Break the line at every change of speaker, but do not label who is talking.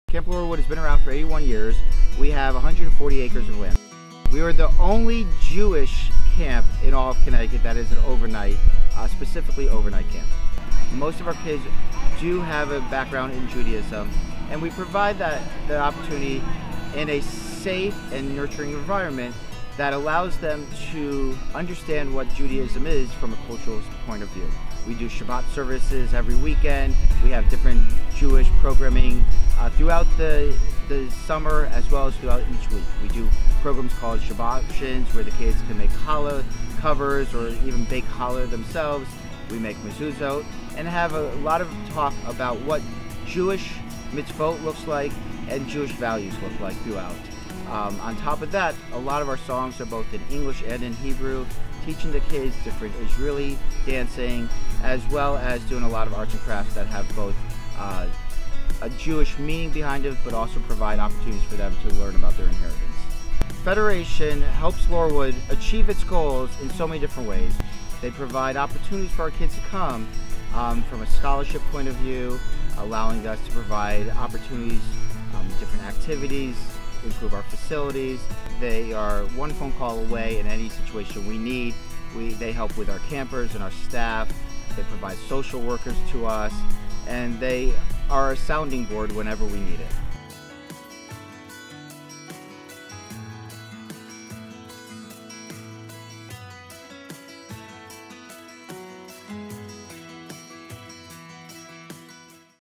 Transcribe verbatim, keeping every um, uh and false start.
Camp Laurelwood has been around for eighty-one years. We have one hundred forty acres of land. We are the only Jewish camp in all of Connecticut that is an overnight, uh, specifically overnight camp. Most of our kids do have a background in Judaism, and we provide that, that opportunity in a safe and nurturing environment that allows them to understand what Judaism is from a cultural point of view. We do Shabbat services every weekend. We have different Jewish programming uh, throughout the, the summer as well as throughout each week. We do programs called Shabbat options where the kids can make challah covers or even bake challah themselves. We make mezuzot and have a lot of talk about what Jewish mitzvot looks like and Jewish values look like throughout. Um, on top of that, a lot of our songs are both in English and in Hebrew, teaching the kids different Israeli dancing, as well as doing a lot of arts and crafts that have both uh, a Jewish meaning behind it, but also provide opportunities for them to learn about their inheritance. Federation helps Laurelwood achieve its goals in so many different ways. They provide opportunities for our kids to come um, from a scholarship point of view, allowing us to provide opportunities, um, different activities, improve our facilities. They are one phone call away in any situation we need. We, they help with our campers and our staff. They provide social workers to us, and they are a sounding board whenever we need it.